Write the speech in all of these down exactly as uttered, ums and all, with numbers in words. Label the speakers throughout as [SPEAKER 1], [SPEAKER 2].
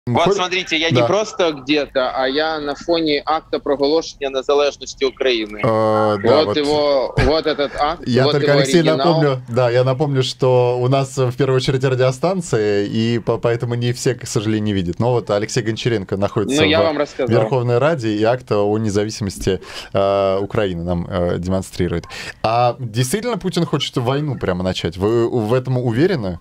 [SPEAKER 1] Вот смотрите, я да. не просто где-то, а я на фоне акта проголошення незалежності України.
[SPEAKER 2] Э, да,
[SPEAKER 1] вот,
[SPEAKER 2] вот
[SPEAKER 1] его, вот этот акт,
[SPEAKER 2] я
[SPEAKER 1] вот
[SPEAKER 2] только,
[SPEAKER 1] его
[SPEAKER 2] Алексей,
[SPEAKER 1] оригинал.
[SPEAKER 2] напомню, да, я напомню, что у нас в первую очередь радиостанция, и по поэтому не все, к сожалению, видят. Но вот Алексей Гончаренко находится
[SPEAKER 1] ну, я
[SPEAKER 2] в
[SPEAKER 1] вам
[SPEAKER 2] Верховной Раде, и акт о независимости э, Украины нам э, демонстрирует. А действительно Путин хочет войну прямо начать? Вы в этом уверены?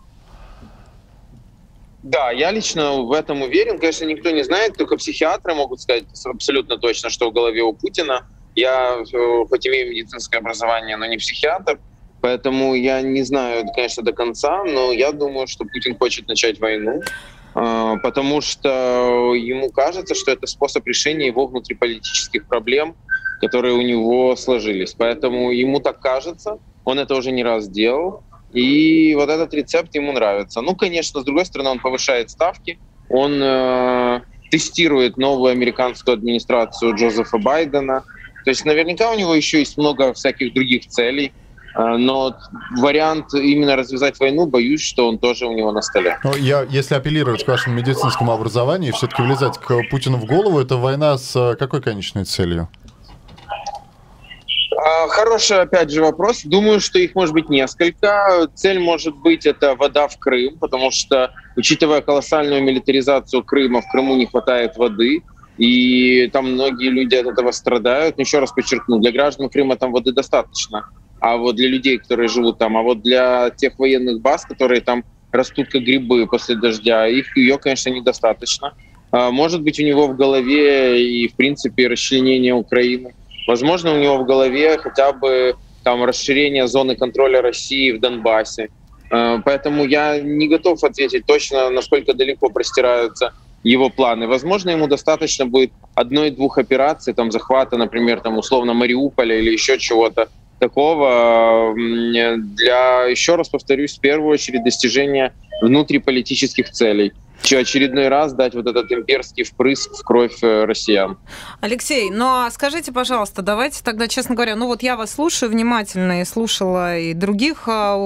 [SPEAKER 1] Да, я лично в этом уверен. Конечно, никто не знает, только психиатры могут сказать абсолютно точно, что в голове у Путина. Я хоть имею медицинское образование, но не психиатр, поэтому я не знаю, конечно, до конца, но я думаю, что Путин хочет начать войну, потому что ему кажется, что это способ решения его внутриполитических проблем, которые у него сложились. Поэтому ему так кажется, он это уже не раз делал. И вот этот рецепт ему нравится. Ну, конечно, с другой стороны, он повышает ставки, он э, тестирует новую американскую администрацию Джозефа Байдена. То есть наверняка у него еще есть много всяких других целей, э, но вариант именно развязать войну, боюсь, что он тоже у него на столе.
[SPEAKER 2] Но я, если апеллировать к вашему медицинскому образованию, все-таки влезать к Путину в голову, это война с какой конечной целью?
[SPEAKER 1] Хороший, опять же, вопрос. Думаю, что их может быть несколько. Цель может быть это вода в Крым, потому что, учитывая колоссальную милитаризацию Крыма, в Крыму не хватает воды, и там многие люди от этого страдают. Еще раз подчеркну, для граждан Крыма там воды достаточно, а вот для людей, которые живут там, а вот для тех военных баз, которые там растут как грибы после дождя, их ее, конечно, недостаточно. Может быть, у него в голове и, в принципе, расчленение Украины. Возможно, у него в голове хотя бы там расширение зоны контроля России в Донбассе. Поэтому я не готов ответить точно, насколько далеко простираются его планы. Возможно, ему достаточно будет одной-двух операций, там захвата, например, там условно Мариуполя или еще чего-то такого для, еще раз повторюсь, в первую очередь достижения внутриполитических целей. Очередной раз дать вот этот имперский впрыск в кровь россиян.
[SPEAKER 3] Алексей, ну а скажите, пожалуйста, давайте тогда, честно говоря, ну вот я вас слушаю внимательно и слушала и других,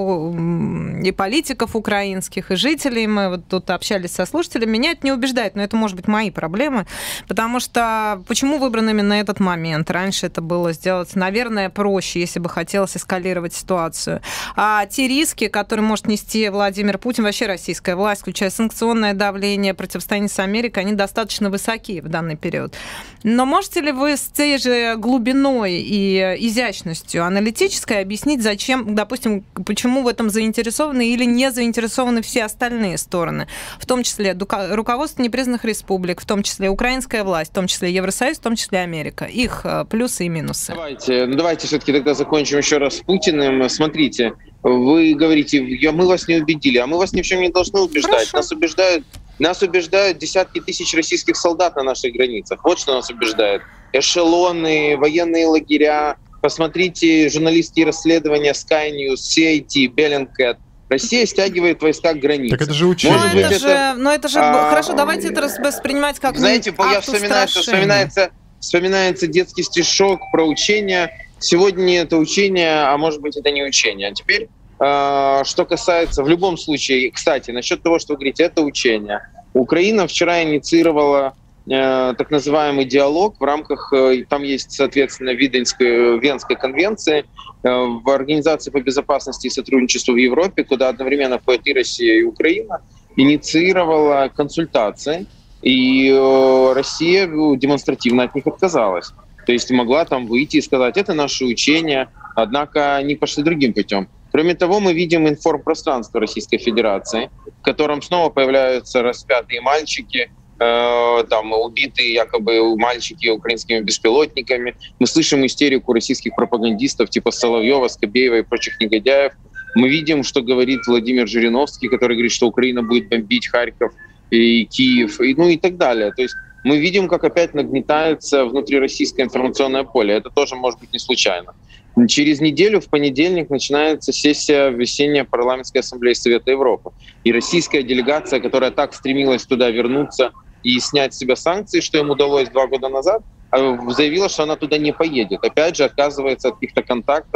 [SPEAKER 3] и политиков украинских, и жителей, мы вот тут общались со слушателями, меня это не убеждает, но это, может быть, мои проблемы, потому что почему выбран именно этот момент? Раньше это было сделать, наверное, проще, если бы хотелось эскалировать ситуацию. А те риски, которые может нести Владимир Путин, вообще российская власть, включая санкционное давление, противостояние с Америкой, они достаточно высоки в данный период. Но можете ли вы с той же глубиной и изящностью аналитической объяснить, зачем, допустим, почему в этом заинтересованы или не заинтересованы все остальные стороны, в том числе руководство непризнанных республик, в том числе украинская власть, в том числе Евросоюз, в том числе Америка, их плюсы и минусы?
[SPEAKER 1] Давайте, ну давайте все-таки тогда закончим еще раз с Путиным. Смотрите, вы говорите, мы вас не убедили, а мы вас ни в чем не должны убеждать. Хорошо. Нас убеждают, нас убеждают десятки тысяч российских солдат на наших границах. Вот что нас убеждает. Эшелоны, военные лагеря. Посмотрите журналистские расследования Sky News, си эй ти, Bellingcat. Россия стягивает войска к границе.
[SPEAKER 2] Так это же учение.
[SPEAKER 3] Но это, это же, но это же а, хорошо, давайте это воспринимать как
[SPEAKER 1] знаете,
[SPEAKER 3] акт
[SPEAKER 1] я вспоминается, вспоминается, вспоминается детский стишок про учение. Сегодня это учение, а может быть это не учение. А теперь, э, что касается, в любом случае, кстати, насчет того, что вы говорите, это учение. Украина вчера инициировала э, так называемый диалог в рамках, э, там есть, соответственно, Виденской, Венской конвенции э, в Организации по безопасности и сотрудничеству в Европе, куда одновременно входят и Россия, и Украина, инициировала консультации, и э, Россия демонстративно от них отказалась. То есть могла там выйти и сказать, это наше учение, однако они пошли другим путем. Кроме того, мы видим информпространство Российской Федерации, в котором снова появляются распятые мальчики, э, там убитые якобы мальчики украинскими беспилотниками. Мы слышим истерику российских пропагандистов типа Соловьева, Скобеева и прочих негодяев. Мы видим, что говорит Владимир Жириновский, который говорит, что Украина будет бомбить Харьков и Киев, и, ну и так далее. То есть мы видим, как опять нагнетается внутрироссийское информационное поле. Это тоже может быть не случайно. Через неделю, в понедельник, начинается сессия весенняя парламентской ассамблеи Совета Европы. И российская делегация, которая так стремилась туда вернуться и снять с себя санкции, что им удалось два года назад, заявила, что она туда не поедет. Опять же, отказывается от каких-то контактов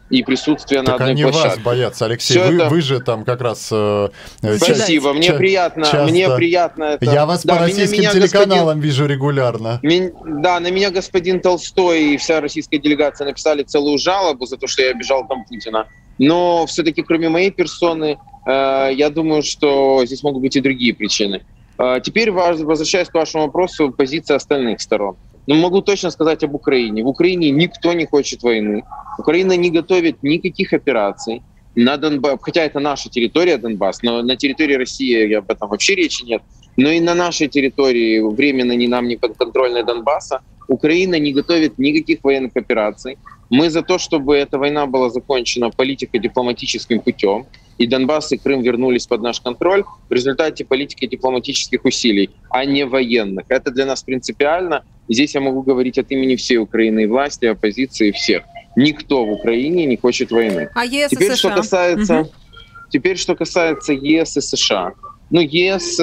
[SPEAKER 1] и присутствие
[SPEAKER 2] так
[SPEAKER 1] на одной
[SPEAKER 2] они
[SPEAKER 1] площадке.
[SPEAKER 2] Вас боятся, Алексей. Вы, это... вы же там как раз... Э,
[SPEAKER 1] Спасибо, ча- мне, ча- приятно, часто... мне приятно это.
[SPEAKER 2] Я вас да, по российским меня, меня телеканалам господин... вижу регулярно.
[SPEAKER 1] Меня, да, на меня господин Толстой и вся российская делегация написали целую жалобу за то, что я обижал там Путина. Но все-таки кроме моей персоны, э, я думаю, что здесь могут быть и другие причины. Э, теперь, возвращаясь к вашему вопросу, позиция остальных сторон. Но могу точно сказать об Украине. В Украине никто не хочет войны. Украина не готовит никаких операций. На Донбасс, хотя это наша территория, Донбасс, но на территории России об этом вообще речи нет. Но и на нашей территории, временно не нам, не подконтрольной Донбасса, Украина не готовит никаких военных операций. Мы за то, чтобы эта война была закончена политико-дипломатическим путем, и Донбасс и Крым вернулись под наш контроль в результате политико-дипломатических усилий, а не военных. Это для нас принципиально. Здесь я могу говорить от имени всей Украины, и власти, и оппозиции, всех. Никто в Украине не хочет войны.
[SPEAKER 3] А ЕС
[SPEAKER 1] теперь,
[SPEAKER 3] и США?
[SPEAKER 1] Что касается, угу. Теперь, что касается ЕС и США. Ну, ЕС,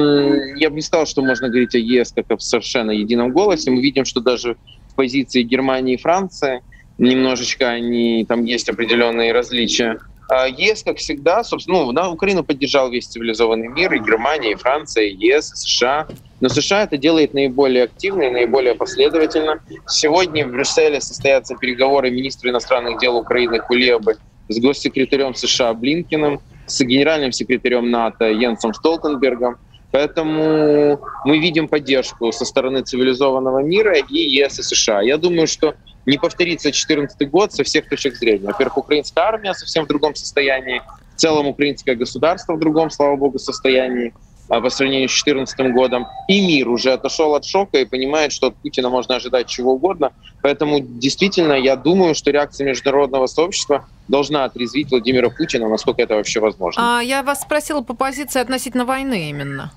[SPEAKER 1] э, я бы не сказал, что можно говорить о ЕС как о совершенно едином голосе. Мы видим, что даже в позиции Германии и Франции немножечко они, там есть определенные различия. А ЕС, как всегда, собственно, ну, да, Украину поддержал весь цивилизованный мир, и Германия, и Франция, и ЕС, и США. Но США это делает наиболее активно и наиболее последовательно. Сегодня в Брюсселе состоятся переговоры министра иностранных дел Украины Кулебы с госсекретарем США Блинкеном, с генеральным секретарем НАТО Йенсом Столтенбергом. Поэтому мы видим поддержку со стороны цивилизованного мира и ЕС, и США. Я думаю, что не повторится две тысячи четырнадцатый год со всех точек зрения. Во-первых, украинская армия совсем в другом состоянии, в целом украинское государство в другом, слава богу, состоянии по сравнению с две тысячи четырнадцатым годом. И мир уже отошел от шока и понимает, что от Путина можно ожидать чего угодно. Поэтому действительно я думаю, что реакция международного сообщества должна отрезвить Владимира Путина, насколько это вообще возможно.
[SPEAKER 3] А, я вас спросила по позиции относительно войны именно.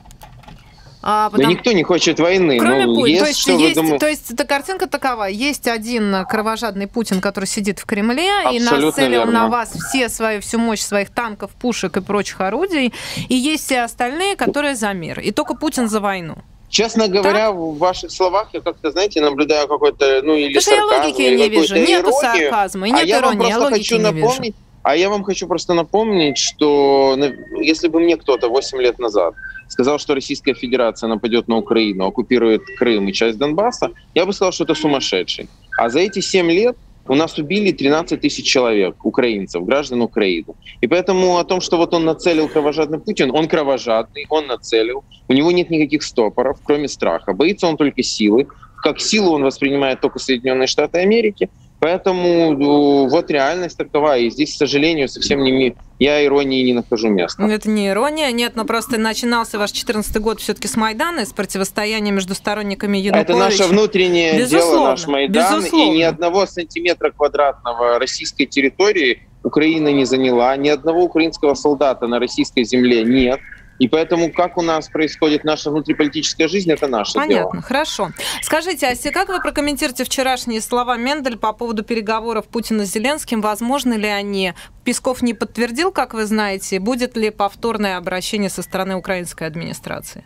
[SPEAKER 1] А, потому... Да никто не хочет войны.
[SPEAKER 3] Кроме
[SPEAKER 1] ну,
[SPEAKER 3] Путина.
[SPEAKER 1] Есть,
[SPEAKER 3] то, есть,
[SPEAKER 1] что
[SPEAKER 3] есть,
[SPEAKER 1] думаете...
[SPEAKER 3] то есть эта картинка такова. Есть один кровожадный Путин, который сидит в Кремле
[SPEAKER 1] Абсолютно
[SPEAKER 3] и нацелил
[SPEAKER 1] верно.
[SPEAKER 3] на вас все свою, всю мощь своих танков, пушек и прочих орудий. И есть все остальные, которые за мир. И только Путин за войну.
[SPEAKER 1] Честно говоря, так? В ваших словах я как-то, знаете, наблюдаю какой-то, ну, или
[SPEAKER 3] Потому
[SPEAKER 1] сарказм,
[SPEAKER 3] я логики
[SPEAKER 1] или
[SPEAKER 3] не вижу. Нету
[SPEAKER 1] иронию.
[SPEAKER 3] сарказма, и нет
[SPEAKER 1] а я
[SPEAKER 3] иронии,
[SPEAKER 1] вам
[SPEAKER 3] я
[SPEAKER 1] просто
[SPEAKER 3] логики
[SPEAKER 1] хочу
[SPEAKER 3] не
[SPEAKER 1] напомнить,
[SPEAKER 3] вижу.
[SPEAKER 1] А я вам хочу просто напомнить, что если бы мне кто-то восемь лет назад сказал, что Российская Федерация нападет на Украину, оккупирует Крым и часть Донбасса, я бы сказал, что это сумасшедший. А за эти семь лет у нас убили тринадцать тысяч человек, украинцев, граждан Украины. И поэтому о том, что вот он нацелил кровожадный Путин, он кровожадный, он нацелил, у него нет никаких стопоров, кроме страха. Боится он только силы. Как силу он воспринимает только Соединенные Штаты Америки. Поэтому ну, вот реальность такова. И здесь, к сожалению, совсем не я иронии не нахожу места.
[SPEAKER 3] Это не ирония, нет, но просто начинался ваш четырнадцатый год все-таки с Майдана, с противостояния между сторонниками Януковича.
[SPEAKER 1] Это наше внутреннее
[SPEAKER 3] безусловно,
[SPEAKER 1] дело, наш Майдан.
[SPEAKER 3] Безусловно.
[SPEAKER 1] И ни одного сантиметра квадратного российской территории Украина не заняла. Ни одного украинского солдата на российской земле нет. И поэтому, как у нас происходит наша внутриполитическая жизнь, это наше
[SPEAKER 3] Понятно,
[SPEAKER 1] дело.
[SPEAKER 3] Понятно, хорошо. Скажите, Ася, как вы прокомментируете вчерашние слова Мендель по поводу переговоров Путина с Зеленским? Возможны ли они? Песков не подтвердил, как вы знаете. Будет ли повторное обращение со стороны украинской администрации?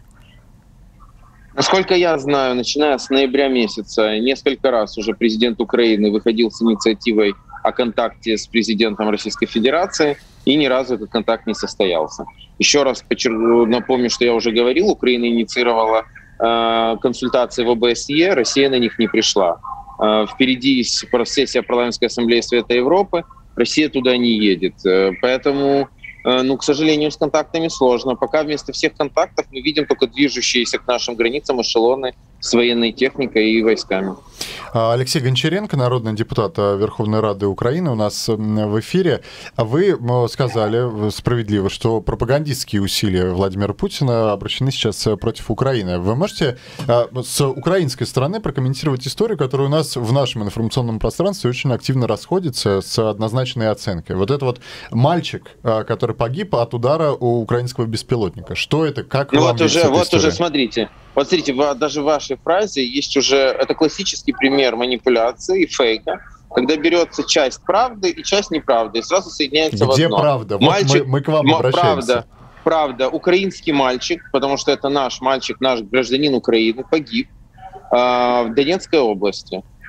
[SPEAKER 1] Насколько я знаю, начиная с ноября месяца, несколько раз уже президент Украины выходил с инициативой о контакте с президентом Российской Федерации, и ни разу этот контакт не состоялся. Еще раз подчеркну, напомню, что я уже говорил, Украина инициировала э, консультации в о бэ эс е, Россия на них не пришла. Э, впереди сессия парламентской ассамблеи Совета Европы, Россия туда не едет. Э, поэтому, э, ну, к сожалению, с контактами сложно. Пока вместо всех контактов мы видим только движущиеся к нашим границам эшелоны с военной техникой и войсками.
[SPEAKER 2] Алексей Гончаренко, народный депутат Верховной Рады Украины, у нас в эфире. Вы сказали справедливо, что пропагандистские усилия Владимира Путина обращены сейчас против Украины. Вы можете с украинской стороны прокомментировать историю, которая у нас в нашем информационном пространстве очень активно расходится с однозначной оценкой? Вот это вот мальчик, который погиб от удара у украинского беспилотника. Что это? Как
[SPEAKER 1] ну
[SPEAKER 2] вам
[SPEAKER 1] вот уже, вот
[SPEAKER 2] история?
[SPEAKER 1] уже, смотрите. Вот смотрите, даже в вашей фразе есть уже, это классический пример манипуляции и фейка, когда берется часть правды и часть неправды, и сразу соединяется
[SPEAKER 2] Где
[SPEAKER 1] в одно.
[SPEAKER 2] Где правда?
[SPEAKER 1] Мальчик,
[SPEAKER 2] вот мы, мы к вам обращаемся.
[SPEAKER 1] Правда, правда, украинский мальчик, потому что это наш мальчик, наш гражданин Украины, погиб э, в Донецкой области.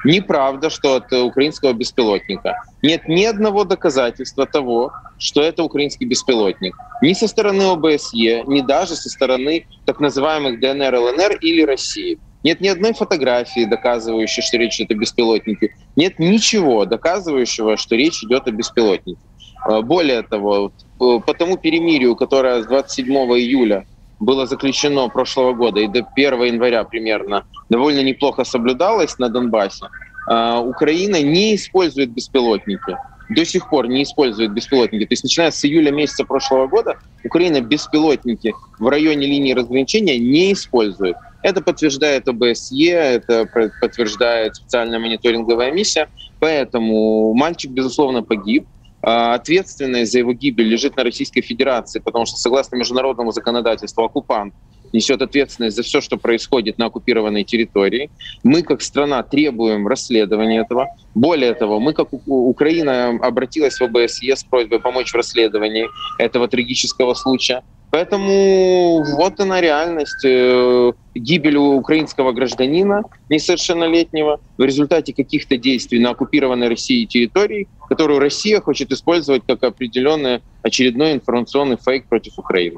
[SPEAKER 1] Неправда, что от украинского беспилотника. Нет ни одного доказательства того, что это украинский беспилотник. Ни со стороны ОБСЕ, ни даже со стороны так называемых ДНР, ЛНР или России. Нет ни одной фотографии, доказывающей, что речь идет о беспилотнике. Нет ничего доказывающего, что речь идет о беспилотнике. Более того, по тому перемирию, которое с двадцать седьмого июля было заключено прошлого года и до первого января примерно довольно неплохо соблюдалось на Донбассе, Украина не использует беспилотники. До сих пор не использует беспилотники. То есть начиная с июля месяца прошлого года Украина беспилотники в районе линии разграничения не использует. Это подтверждает ОБСЕ, это подтверждает специальная мониторинговая миссия. Поэтому мальчик, безусловно, погиб. Ответственность за его гибель лежит на Российской Федерации, потому что, согласно международному законодательству, оккупант несет ответственность за все, что происходит на оккупированной территории. Мы, как страна, требуем расследования этого. Более того, мы, как Украина, обратилась в ОБСЕ с просьбой помочь в расследовании этого трагического случая. Поэтому вот она реальность. Гибель украинского гражданина несовершеннолетнего в результате каких-то действий на оккупированной Россией территории, которую Россия хочет использовать как определенный очередной информационный фейк против Украины.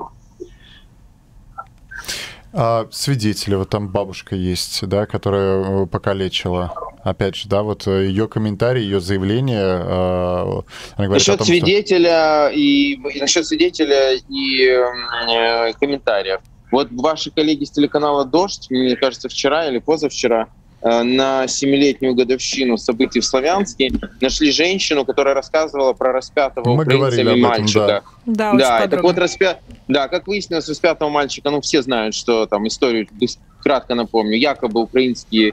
[SPEAKER 2] А свидетели, вот там бабушка есть, да, которая покалечила. Опять же, да, вот ее комментарий, ее заявление. Она говорит
[SPEAKER 1] насчет
[SPEAKER 2] о том,
[SPEAKER 1] свидетеля что... и, и насчет свидетеля и э, комментариев. Вот ваши коллеги с телеканала «Дождь», мне кажется, вчера или позавчера, э, на семилетнюю годовщину событий в Славянске нашли женщину, которая рассказывала про распятого
[SPEAKER 2] Мы
[SPEAKER 1] украинцами мальчика.
[SPEAKER 3] Да,
[SPEAKER 1] да, да так вот распя... да, как выяснилось, распятого мальчика, ну все знают, что там историю, кратко напомню, якобы украинские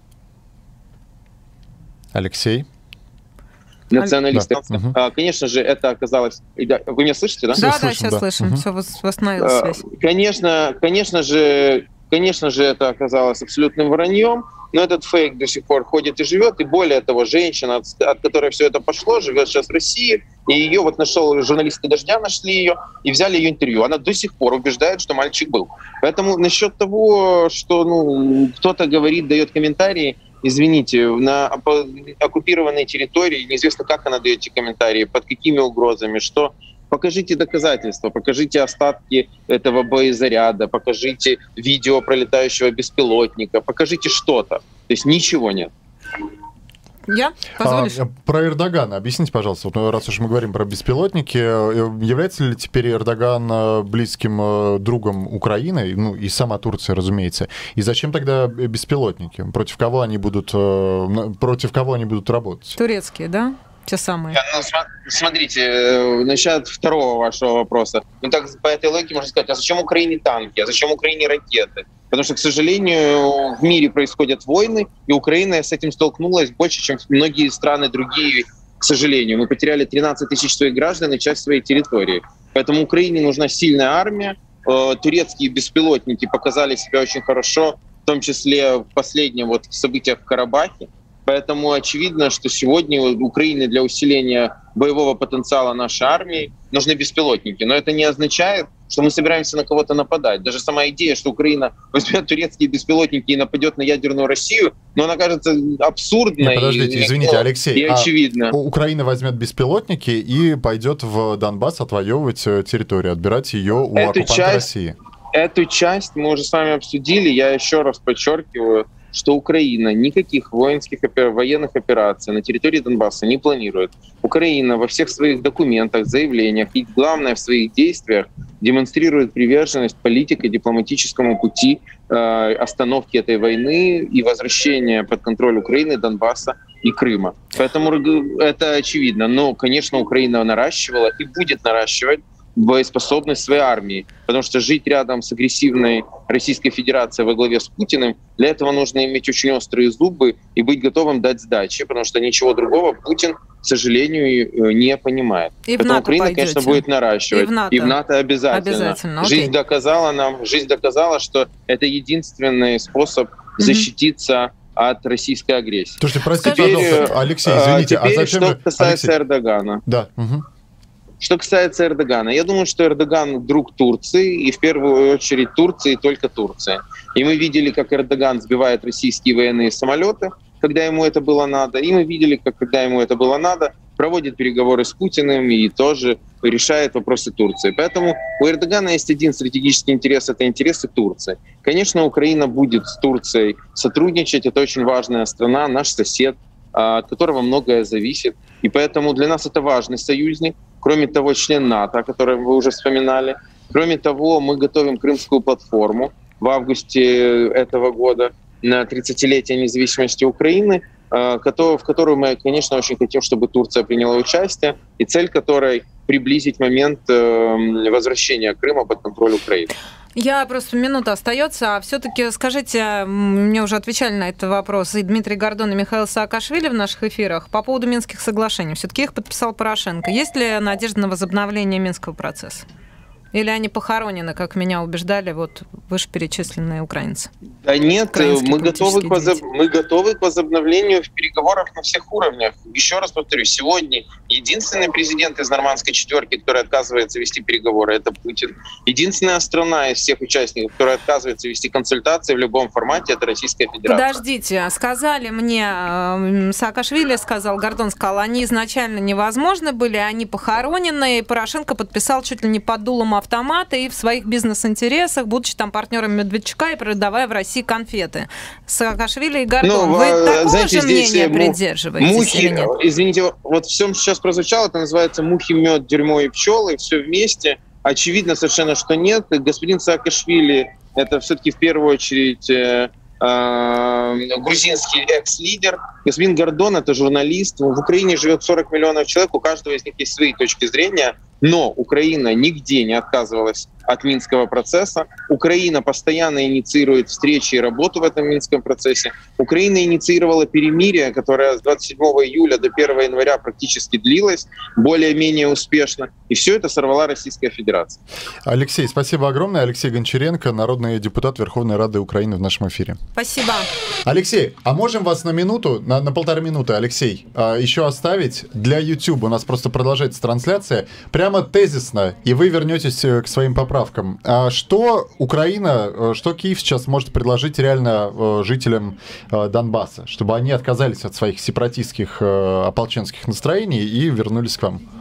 [SPEAKER 2] Алексей?
[SPEAKER 1] Националисты.
[SPEAKER 2] Да. Угу.
[SPEAKER 1] А, конечно же, это оказалось... Вы меня слышите, да?
[SPEAKER 3] Да, да,
[SPEAKER 2] слышим,
[SPEAKER 3] сейчас
[SPEAKER 2] да.
[SPEAKER 3] слышим.
[SPEAKER 2] Угу.
[SPEAKER 3] Все, восстановилась связь.
[SPEAKER 1] Конечно, конечно же, конечно же, это оказалось абсолютным враньем, но этот фейк до сих пор ходит и живет. И более того, женщина, от, от которой все это пошло, живет сейчас в России. И ее вот нашел, журналисты «Дождя» нашли ее и взяли ее интервью. Она до сих пор убеждает, что мальчик был. Поэтому насчет того, что ну, кто-то говорит, дает комментарии, извините, на оккупированной территории, неизвестно, как она дает эти комментарии, под какими угрозами, что. Покажите доказательства, покажите остатки этого боезаряда, покажите видео пролетающего беспилотника, покажите что-то. То есть ничего нет.
[SPEAKER 3] Я? Позволишь?
[SPEAKER 2] А, про Эрдогана объясните, пожалуйста, вот, раз уж мы говорим про беспилотники, является ли теперь Эрдоган близким другом Украины, ну и сама Турция, разумеется, и зачем тогда беспилотники? Против кого они будут, против кого они будут работать?
[SPEAKER 3] Турецкие, да? Те самые.
[SPEAKER 1] Ну, смотрите, насчет второго вашего вопроса. Ну так по этой логике можно сказать, а зачем Украине танки, а зачем Украине ракеты? Потому что, к сожалению, в мире происходят войны, и Украина с этим столкнулась больше, чем многие страны другие, к сожалению. Мы потеряли тринадцать тысяч своих граждан и часть своей территории. Поэтому Украине нужна сильная армия. Турецкие беспилотники показали себя очень хорошо, в том числе в последнем вот событиях в Карабахе. Поэтому очевидно, что сегодня Украине для усиления боевого потенциала нашей армии нужны беспилотники. Но это не означает, что мы собираемся на кого-то нападать. Даже сама идея, что Украина возьмет турецкие беспилотники и нападет на ядерную Россию, но она кажется абсурдной.
[SPEAKER 2] Нет, подождите,
[SPEAKER 1] и,
[SPEAKER 2] извините, Алексей.
[SPEAKER 1] И очевидно.
[SPEAKER 2] А Украина возьмет беспилотники и пойдет в Донбасс отвоевывать территорию, отбирать ее у
[SPEAKER 1] Эту
[SPEAKER 2] оккупанта
[SPEAKER 1] часть,
[SPEAKER 2] России.
[SPEAKER 1] Эту часть мы уже с вами обсудили. Я еще раз подчеркиваю, что Украина никаких воинских военных операций на территории Донбасса не планирует. Украина во всех своих документах, заявлениях и, главное, в своих действиях демонстрирует приверженность политике, дипломатическому пути э, остановки этой войны и возвращения под контроль Украины, Донбасса и Крыма. Поэтому это очевидно. Но, конечно, Украина наращивала и будет наращивать боеспособность своей армии. Потому что жить рядом с агрессивной Российской Федерацией во главе с Путиным, для этого нужно иметь очень острые зубы и быть готовым дать сдачи, потому что ничего другого Путин, к сожалению, не понимает.
[SPEAKER 3] И
[SPEAKER 1] Поэтому Украина,
[SPEAKER 3] пойдете.
[SPEAKER 1] конечно, будет наращивать.
[SPEAKER 3] И в НАТО,
[SPEAKER 1] и в НАТО обязательно.
[SPEAKER 3] обязательно.
[SPEAKER 1] Жизнь доказала нам, жизнь доказала, что это единственный способ mm-hmm. защититься от российской агрессии.
[SPEAKER 2] Слушайте, простите,
[SPEAKER 1] теперь,
[SPEAKER 2] пожалуйста, Алексей, извините,
[SPEAKER 1] а, теперь,
[SPEAKER 2] а зачем
[SPEAKER 1] что
[SPEAKER 2] же...
[SPEAKER 1] касается
[SPEAKER 2] Алексей...
[SPEAKER 1] Эрдогана.
[SPEAKER 2] Да. Угу.
[SPEAKER 1] Что касается Эрдогана, я думаю, что Эрдоган друг Турции, и в первую очередь Турции, и только Турции. И мы видели, как Эрдоган сбивает российские военные самолеты, когда ему это было надо, и мы видели, как когда ему это было надо, проводит переговоры с Путиным и тоже решает вопросы Турции. Поэтому у Эрдогана есть один стратегический интерес — это интересы Турции. Конечно, Украина будет с Турцией сотрудничать, это очень важная страна, наш сосед, от которого многое зависит. И поэтому для нас это важный союзник. Кроме того, член НАТО, о котором вы уже вспоминали. Кроме того, мы готовим Крымскую платформу в августе этого года на тридцатилетие независимости Украины, в которую мы, конечно, очень хотим, чтобы Турция приняла участие, и цель которой — приблизить момент возвращения Крыма под контроль Украины.
[SPEAKER 3] Я просто минута остается, а все-таки скажите, мне уже отвечали на этот вопрос и Дмитрий Гордон, и Михаил Саакашвили в наших эфирах по поводу Минских соглашений. Все-таки их подписал Порошенко. Есть ли надежда на возобновление Минского процесса? Или они похоронены, как меня убеждали вот вышеперечисленные украинцы?
[SPEAKER 1] Да нет, мы готовы, к возоб... мы готовы к возобновлению в переговорах на всех уровнях. Еще раз повторю, сегодня единственный президент из нормандской четверки, который отказывается вести переговоры, это Путин. Единственная страна из всех участников, которая отказывается вести консультации в любом формате, это Российская Федерация.
[SPEAKER 3] Подождите, сказали мне, Саакашвили сказал, Гордон сказал, они изначально невозможны были, они похоронены, и Порошенко подписал чуть ли не под дулом автомата и в своих бизнес-интересах, будучи там партнером Медведчука и продавая в России конфеты. Саакашвили и Гордон, ну, вы такого знаете, же мнения му- придерживаетесь
[SPEAKER 1] мухи,
[SPEAKER 3] или нет?
[SPEAKER 1] Извините, вот все сейчас прозвучало, это называется мухи, мед, дерьмо и пчелы, все вместе. Очевидно совершенно, что нет. Господин Саакашвили — это все-таки в первую очередь э, э, грузинский экс-лидер. Господин Гордон — это журналист. В Украине живет сорок миллионов человек, у каждого из них есть свои точки зрения. Но Украина нигде не отказывалась от Минского процесса. Украина постоянно инициирует встречи и работу в этом Минском процессе. Украина инициировала перемирие, которое с двадцать седьмого июля до первого января практически длилось, более-менее успешно. И все это сорвала Российская Федерация.
[SPEAKER 2] Алексей, спасибо огромное. Алексей Гончаренко, народный депутат Верховной Рады Украины в нашем эфире.
[SPEAKER 3] Спасибо.
[SPEAKER 2] Алексей, а можем вас на минуту, на, на полторы минуты, Алексей, еще оставить для YouTube? У нас просто продолжается трансляция. Прямо тезисно, и вы вернетесь к своим поправкам. А что Украина, что Киев сейчас может предложить реально жителям Донбасса, чтобы они отказались от своих сепаратистских ополченских настроений и вернулись к вам?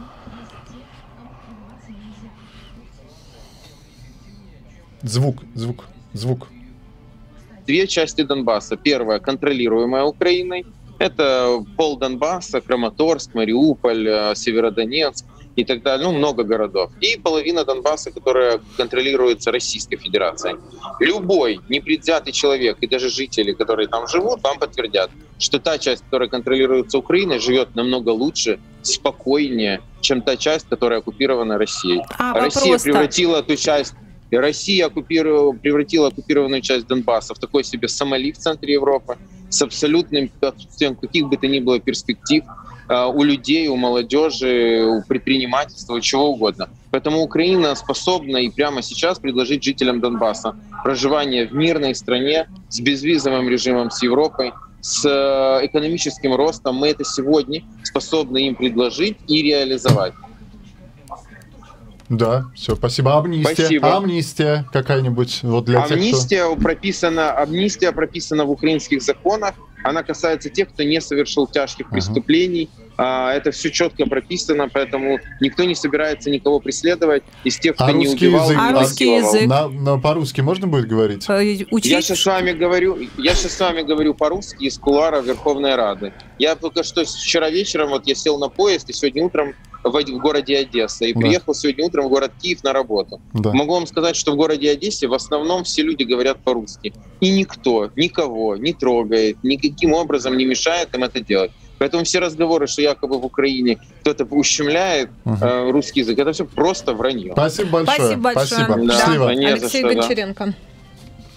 [SPEAKER 2] Звук, звук, звук.
[SPEAKER 1] Две части Донбасса. Первая — контролируемая Украиной. Это пол Донбасса, Краматорск, Мариуполь, Северодонецк и так далее, ну, много городов. И половина Донбасса, которая контролируется Российской Федерацией. Любой непредвзятый человек и даже жители, которые там живут, вам подтвердят, что та часть, которая контролируется Украиной, живет намного лучше, спокойнее, чем та часть, которая оккупирована Россией.
[SPEAKER 3] А,
[SPEAKER 1] Россия превратила ту часть... Россия оккупировала, превратила оккупированную часть Донбасса в такой себе Сомали в центре Европы с абсолютным отсутствием каких бы то ни было перспектив э, у людей, у молодежи, у предпринимательства, у чего угодно. Поэтому Украина способна и прямо сейчас предложить жителям Донбасса проживание в мирной стране с безвизовым режимом с Европой, с э, экономическим ростом. Мы это сегодня способны им предложить и реализовать.
[SPEAKER 2] Да, все, спасибо. Амнистия.
[SPEAKER 1] Спасибо.
[SPEAKER 2] Амнистия какая-нибудь вот для
[SPEAKER 1] амнистия
[SPEAKER 2] тех, кто...
[SPEAKER 1] прописана, амнистия прописана в украинских законах. Она касается тех, кто не совершил тяжких uh-huh. преступлений. А, это все четко прописано, поэтому никто не собирается никого преследовать из тех, кто а не убивал.
[SPEAKER 3] Язык, а русский язык?
[SPEAKER 2] На, на, по-русски можно будет говорить?
[SPEAKER 3] Учить?
[SPEAKER 1] Я сейчас с вами говорю, я сейчас с вами говорю по-русски из кулуара Верховной Рады. Я только что вчера вечером вот я сел на поезд и сегодня утром в, в городе Одесса и да. приехал сегодня утром в город Киев на работу. Да. Могу вам сказать, что в городе Одессе в основном все люди говорят по-русски. И никто, никого не трогает, никаким образом не мешает им это делать. Поэтому все разговоры, что якобы в Украине кто-то ущемляет uh-huh. э, русский язык, это все просто вранье.
[SPEAKER 2] Спасибо большое.
[SPEAKER 3] Спасибо большое.
[SPEAKER 2] Спасибо.
[SPEAKER 3] Да.
[SPEAKER 2] Счастливо.
[SPEAKER 3] Алексей Гончаренко.